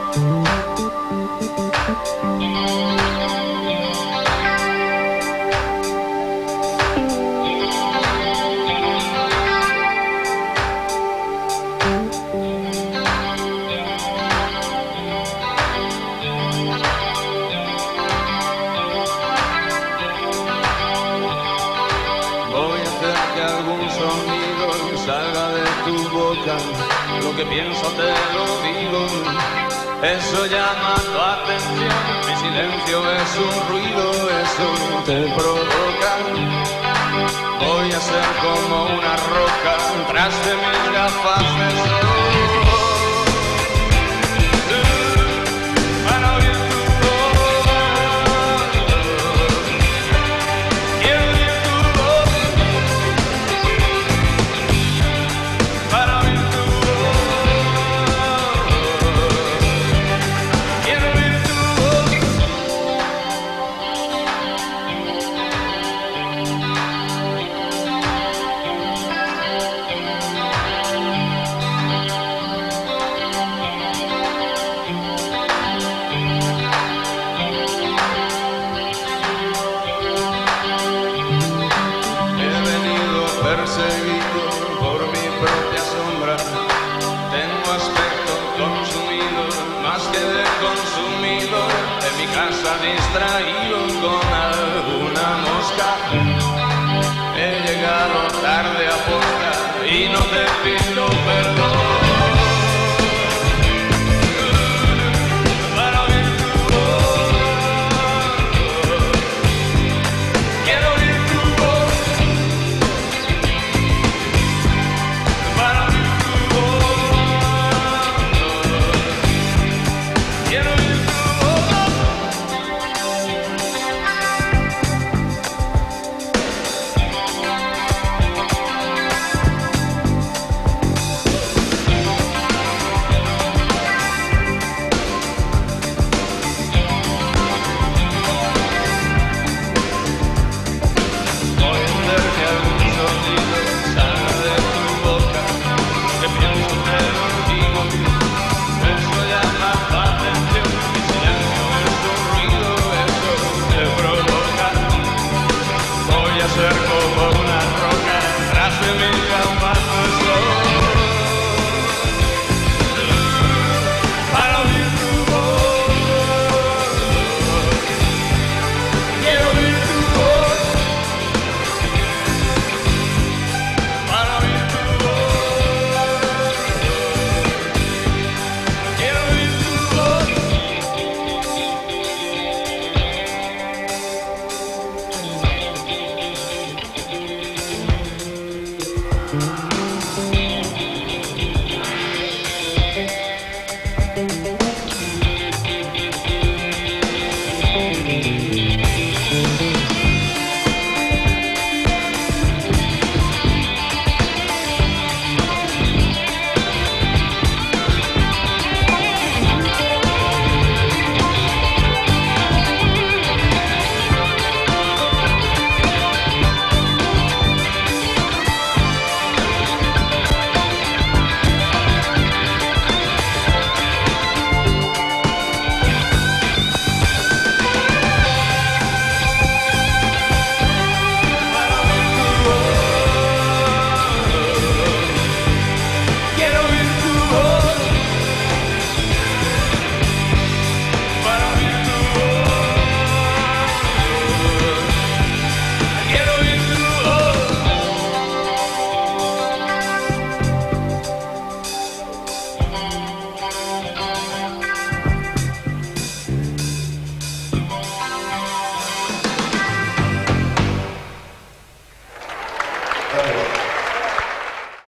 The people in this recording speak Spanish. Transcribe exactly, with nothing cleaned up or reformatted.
Salga de tu boca, lo que pienso te lo digo, eso llama tu atención, mi silencio es un ruido, eso te provoca, voy a ser como una roca tras de mis gafas de sol. Perseguido por mi propia sombra, tengo aspecto consumido, más que de consumido, en mi casa distraído con alguna mosca.